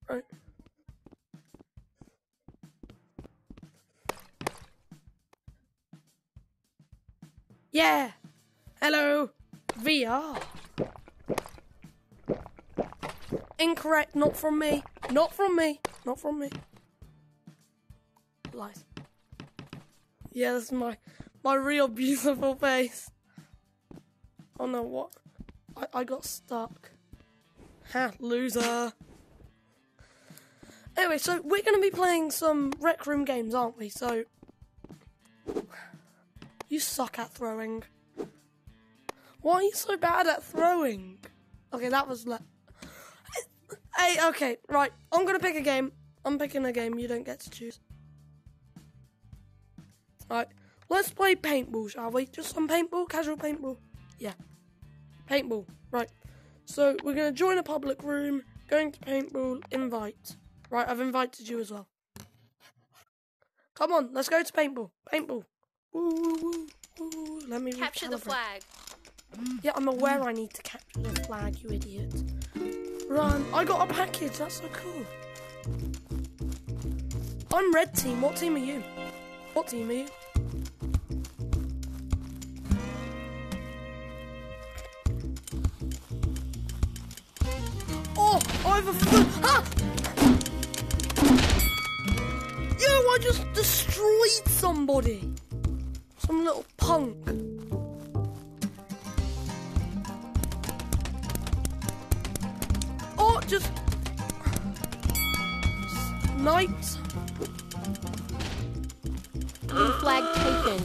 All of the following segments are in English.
Right. Yeah. Hello. VR. Incorrect. Not from me. Not from me. Not from me. Lies. Yeah, this is my real beautiful face. Oh no, what? I got stuck. Ha, loser. Anyway, so we're going to be playing some Rec Room games, aren't we? So, you suck at throwing. Why are you so bad at throwing? Okay, that was Hey, okay, right. I'm going to pick a game. I'm picking a game. You don't get to choose. Right, let's play paintball, shall we? Just some paintball, casual paintball. Yeah, paintball. Right, so we're going to join a public room, going to paintball, invite. Right, I've invited you as well. Come on, let's go to paintball. Paintball. Woo, woo, woo, woo. Let me capture the flag. Yeah, I'm aware I need to capture the flag, you idiot. Run. I got a package, that's so cool. I'm red team. What team are you? What team are you? Oh, I have a ah! Yo, I just destroyed somebody. Some little punk. Oh, just sniped. Blue flag taken.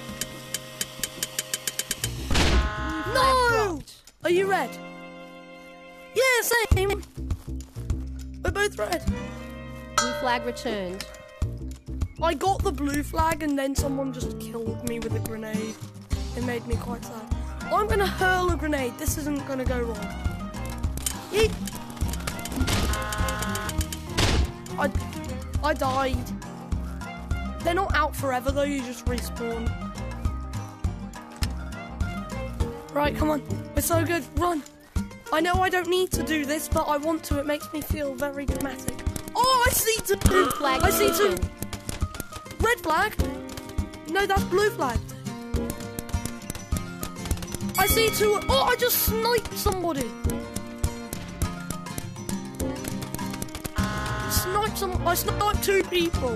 No! Are you red? Yeah, same. We're both red. Blue flag returned. I got the blue flag and then someone just killed me with a grenade. It made me quite sad. I'm gonna hurl a grenade. This isn't gonna go wrong. Yeet. I died. They're not out forever though, you just respawn. Right, come on. We're so good. Run. I know I don't need to do this, but I want to. It makes me feel very dramatic. Oh, I see two. Blue flag I see two. taken. Red flag. No, that's blue flag. I see two. Oh, I just sniped somebody. I sniped two people.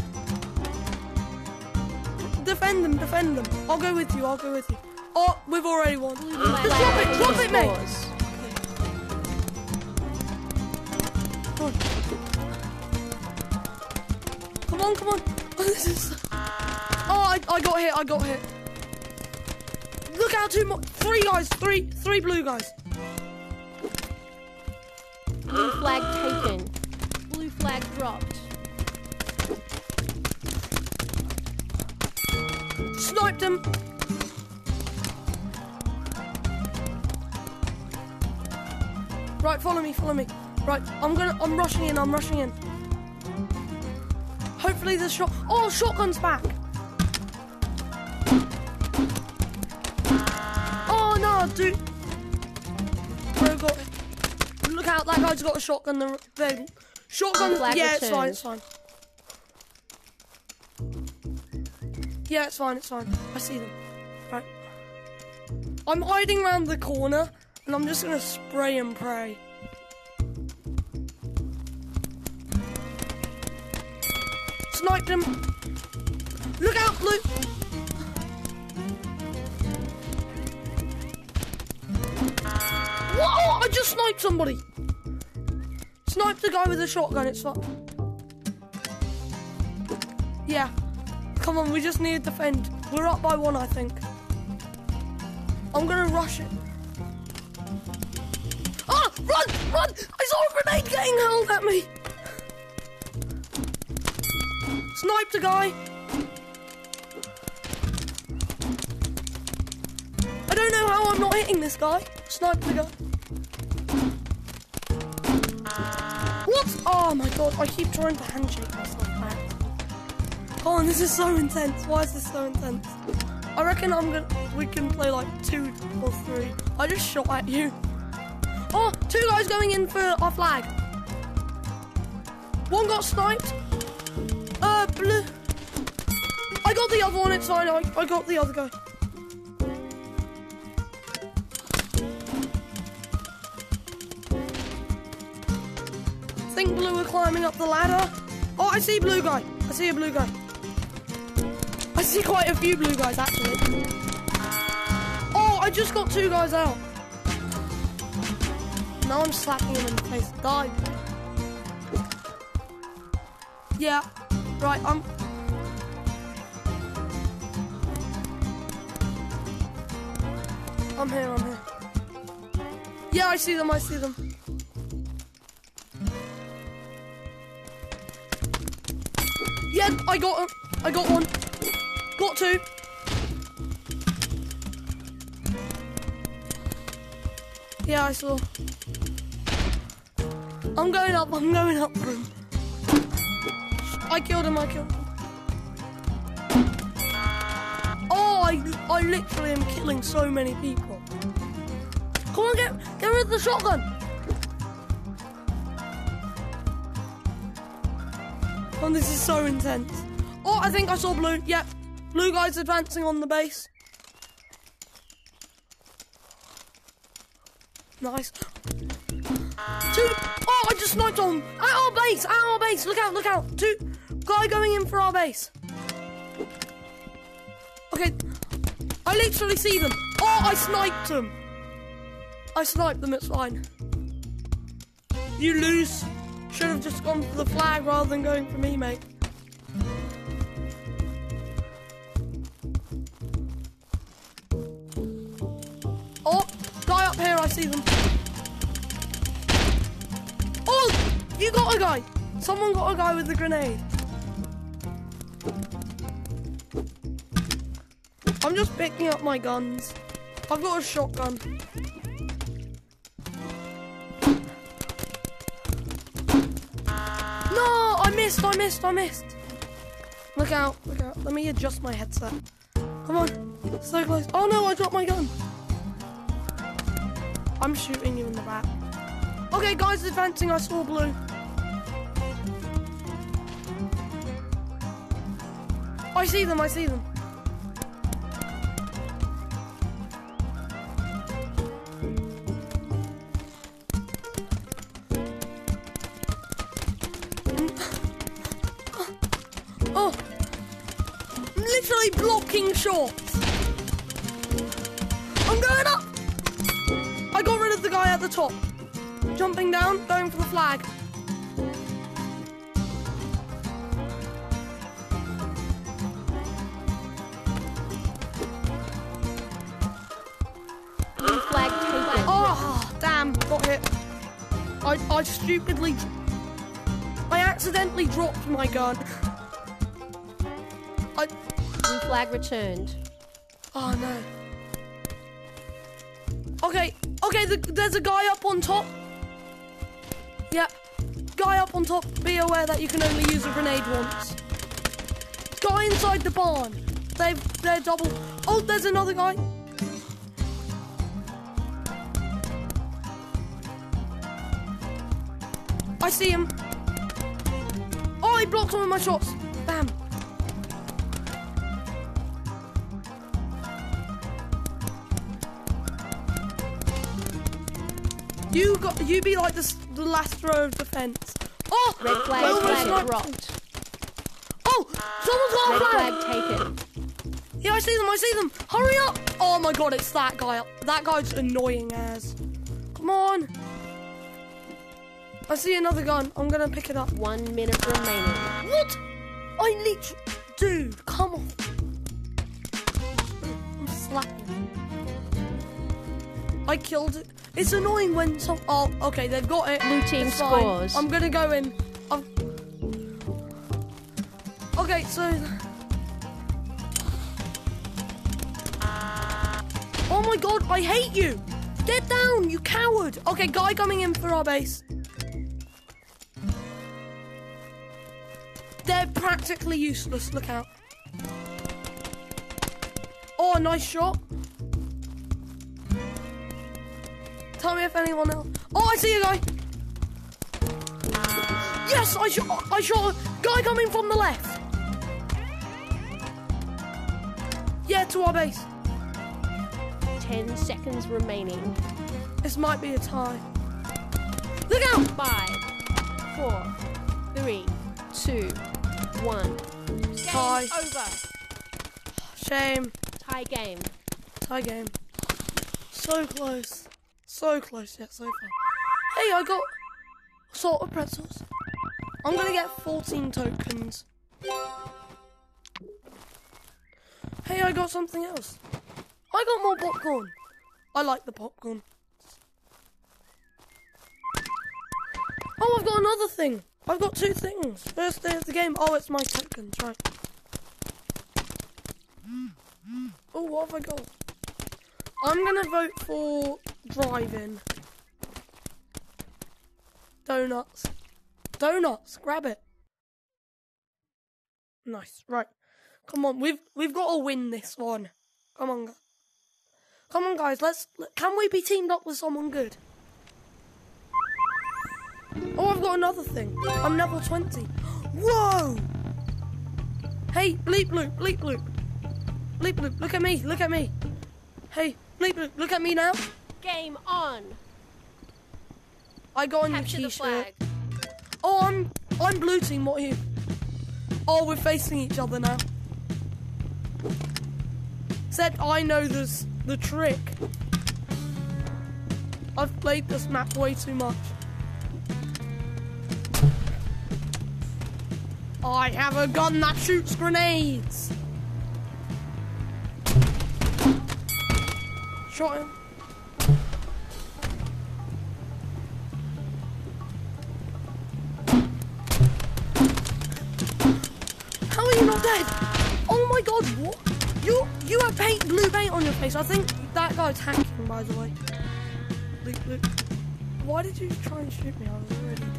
Defend them. I'll go with you. Oh, we've already won. Just drop it, mate. Come on. Oh, I got hit. Look out, three guys, three blue guys. Blue flag taken. Blue flag dropped. Sniped him. Right, follow me. Right, I'm rushing in. Hopefully the shotgun's back. Oh no, dude. Oh god. Look out, that guy's got a shotgun. The shotgun, yeah, it's fine. Yeah, it's fine. I see them. Right. I'm hiding around the corner, and I'm just gonna spray and pray. Sniped him. Look out, Blue. Whoa! I just sniped somebody. Sniped the guy with the shotgun. It's fine. Yeah. Come on, we just need to defend. We're up by one, I think. I'm gonna rush it. Ah! Run! I saw a grenade getting hurled at me. Sniped a guy. I don't know how I'm not hitting this guy. Sniped the guy. What? Oh my god, I keep trying to handshake myself back. Oh, and this is so intense. Why is this so intense? I reckon we can play like 2 or 3. I just shot at you. Oh, 2 guys going in for our flag. One got sniped. Blue. I got the other one, it's fine. I got the other guy. I think blue are climbing up the ladder. Oh, I see blue guy. I see a blue guy. I see quite a few blue guys, actually. Oh, I just got 2 guys out. Now I'm slapping him in the face. Die. Yeah. Right, I'm here. Yeah, I see them. Yeah, I got him. I got 1. Got 2. Yeah, I saw. I'm going up for him. I killed him. Oh, I literally am killing so many people. Come on, get rid of the shotgun. Oh, this is so intense. Oh, I think I saw blue. Yep. Blue guy's advancing on the base. Nice. 2. Oh, I just sniped on him. At our base. Look out. 2. Guy going in for our base. Okay. I literally see them. Oh, I sniped them. It's fine. You lose. Should have just gone for the flag rather than going for me, mate. Oh, guy up here, I see them. Oh, you got a guy. Someone got a guy with the grenade. I'm just picking up my guns. I've got a shotgun. No, I missed. Look out. Let me adjust my headset. Come on, so close. Oh no, I dropped my gun. I'm shooting you in the back. Okay, guys advancing, I saw blue. I see them. Oh, I'm literally blocking shots. I'm going up. I got rid of the guy at the top. Jumping down, going for the flag. Blue flag taken. Oh, damn, got hit. I accidentally dropped my gun. Blue flag returned. Oh no. Okay, there's a guy up on top. Yeah, guy up on top. Be aware that you can only use a grenade once. Guy inside the barn. They're double. Oh, there's another guy. I see him. Oh, he blocked one of my shots. Bam. You be like the last row of defense. Oh, Red flag dropped. Oh, someone's got a Red flag. flag taken. Yeah, I see them. Hurry up. Oh my god, it's that guy. That guy's annoying as. Come on. I see another gun. I'm gonna pick it up. 1 minute remaining. What? I literally... Dude, come on. I'm slapping. I killed it. It's annoying when some... Oh, okay, they've got it. Blue team It's fine. scores. I'm gonna go in. Okay, so... Oh my god, I hate you. Get down, you coward. Okay, guy coming in for our base. They're practically useless. Look out. Oh, nice shot. Tell me if anyone else... Oh, I see a guy. Yes, I shot a guy coming from the left. Yeah, to our base. 10 seconds remaining. This might be a tie. Look out! 5, 4, 3, 2, 1. Tie. Game over. Shame. Tie game. Tie game. So close. So close yet so far. Hey, I got salted pretzels. I'm gonna get 14 tokens. Hey, I got something else. I got more popcorn. I like the popcorn. Oh, I've got another thing. I've got 2 things. First day of the game. Oh, it's my tokens, right. Oh, what have I got? I'm gonna vote for driving. Donuts. Donuts, grab it. Nice, right. Come on, we've got to win this one. Come on, come on, guys. Can we be teamed up with someone good? Oh, I've got another thing. I'm level 20. Whoa! Hey, bleep loop, bleep loop. Bleep loop, look at me, look at me. Hey, bleep loop, look at me now. Game on. I got a new Capture the t-shirt. flag. Oh, I'm blue team, what are you? Oh, we're facing each other now. Said I know the trick. I've played this map way too much. I have a gun that shoots grenades. Shot him. How are you not dead? Oh my god, what? You have blue paint on your face. I think that guy's hacking, by the way. Look. Why did you try and shoot me? I was already dead.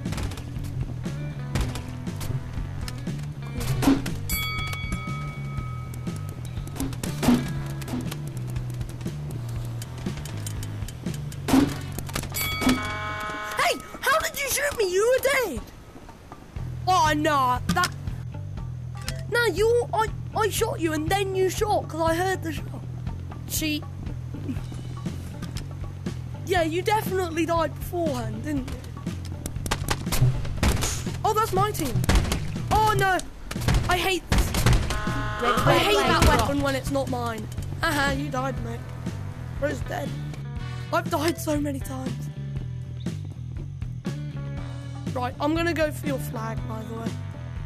Hey, how did you shoot me? You were dead. Oh no, that. No, I shot you and then you shot because I heard the shot. Cheat. Yeah, you definitely died beforehand, didn't you? Oh, that's my team. Oh no, I hate this. I hate that weapon when it's not mine. Haha, you died, mate. Bro's dead. I've died so many times. Right, I'm gonna go for your flag, by the way.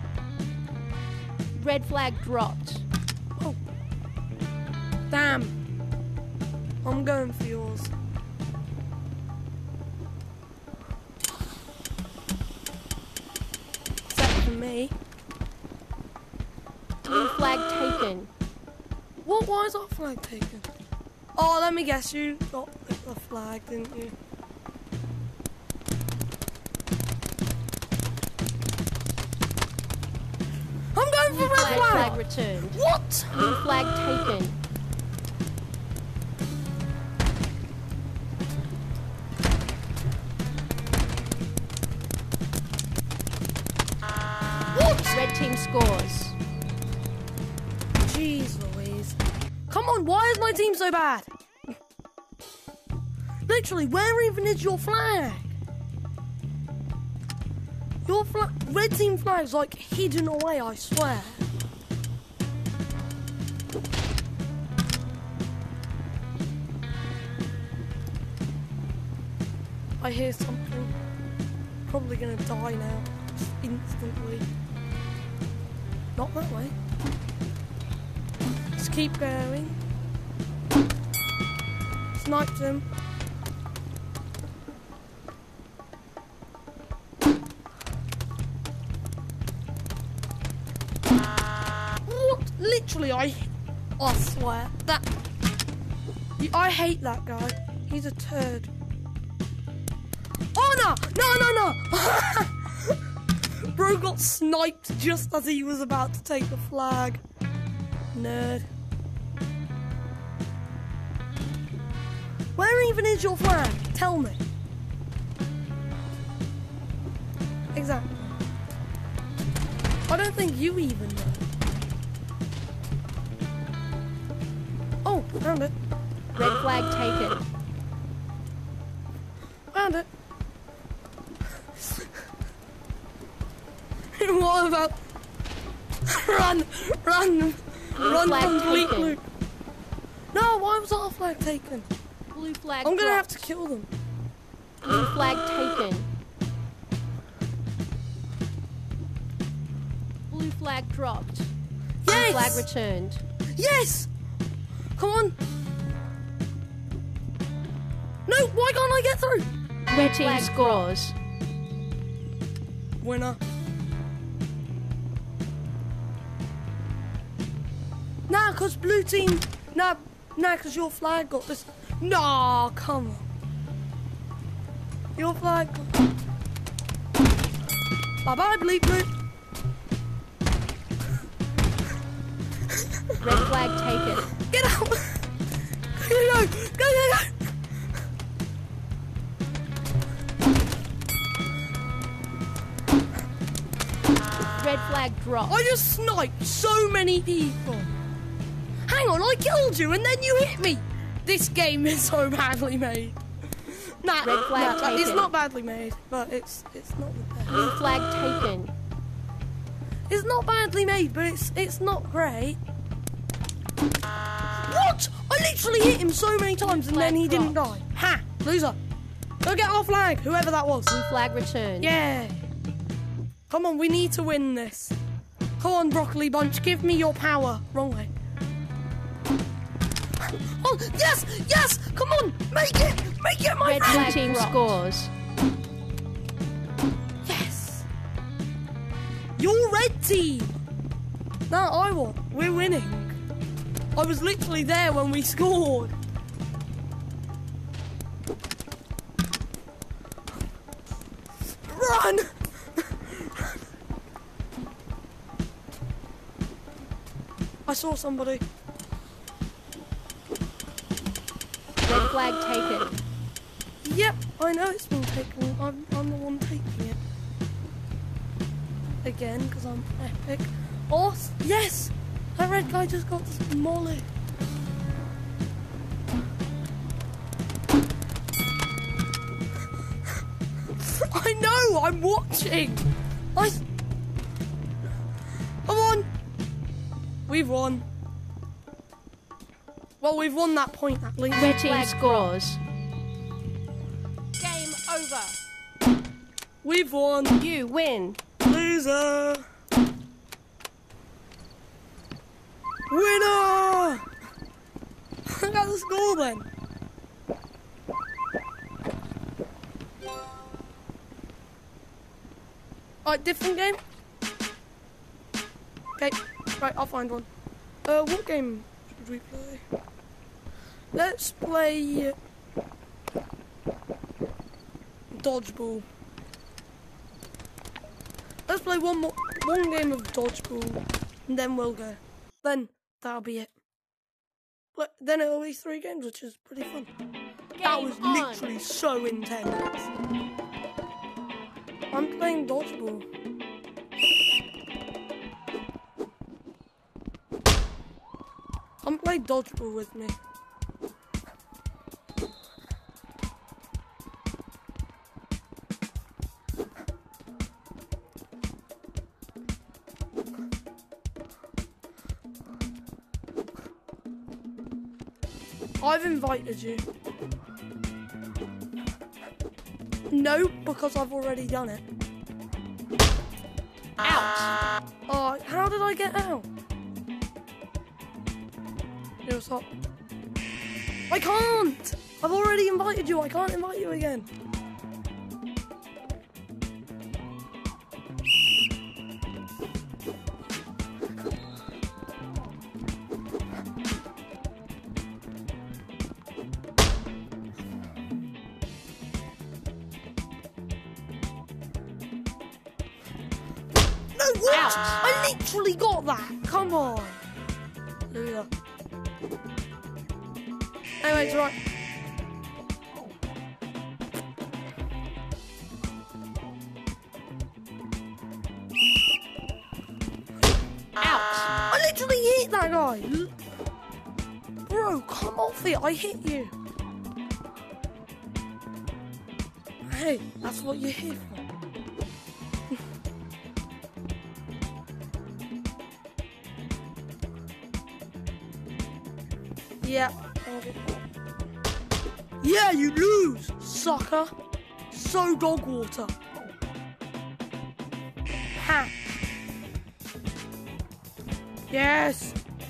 Red flag dropped. Oh. Damn. I'm going for yours. Set for me. Blue flag taken. What? Why is that flag taken? Oh, let me guess. You got the flag, didn't you? I'm going for red Red flag. flag returned. What? Blue flag taken. What? Red team scores. Jeez Louise. Come on, why is my team so bad? Literally, where even is your flag? Your red team flag's like hidden away, I swear. I hear something. Probably gonna die now. Just instantly. Not that way. Just keep going. Sniped him. What? Literally, I swear that. I hate that guy. He's a turd. Oh no! Bro got sniped just as he was about to take the flag. Nerd. Where even is your flag? Tell me. Exactly. I don't think you even know. Oh, found it. Red flag taken. Found it. What about... Run flag complete taken. loop. No, why was our flag taken? Blue flag I'm gonna have dropped. to kill them. Blue flag taken. Blue flag dropped. Blue Yes! flag returned. Yes! Come on. No, why can't I get through? Red team scores. Winner. Nah, cause blue team. Nah, cause your flag got this. Nah, come on. Your flag. Bye bye, bleep bloop. Red flag taken. Get out. Go. Red flag dropped. I just sniped so many people. Hang on, I killed you and then you hit me. This game is so badly made. Nah, Red flag it's taken. not badly made, but it's not the best. Blue flag taken. It's not badly made, but it's not great. What? I literally hit him so many times and then he didn't die. Ha! Loser. Go get our flag, whoever that was. Blue flag returned. Yeah. Come on, we need to win this. Come on, Broccoli Bunch, give me your power. Wrong way. Oh, yes! Come on, make it, my Red friend. flag team scores. Yes. You're red team. No, I won. We're winning. I was literally there when we scored. Run! I saw somebody. Red flag taken. Yep, I know it's been taken. I'm the one taking it. Again, because I'm epic. Oh, yes! That red guy just got demolished. I know, I'm watching. Come on. We've won. Well, we've won that point at least. Red team scores. Game over. We've won. You win. Loser. Winner. Look at the score then. Alright, different game? Okay, right, I'll find one. What game should we play? Let's play dodgeball. Let's play one game of dodgeball, and then we'll go. Then that'll be it. But then it'll be 3 games, which is pretty fun. That was literally so intense. I'm playing dodgeball. Come play dodgeball with me. I've invited you. No, because I've already done it. Out. Oh, how did I get out? Yo, stop. I can't! I've already invited you, I can't invite you again. No, what? Ouch. I literally got that. Come on. Loser. Anyway, it's alright. Ouch. I literally hit that guy. Bro, come off it. I hit you. Hey, that's what you're here for. Yeah. Yeah, you lose, sucker. So dog water. Ha. Yes.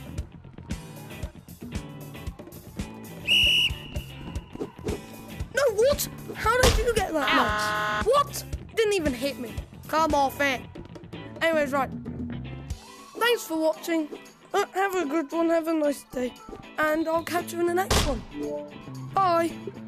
No, what? How did you get that much? What? Didn't even hit me. Come off it. Anyways, right. Thanks for watching. Have a good one. Have a nice day. And I'll catch you in the next one. Bye.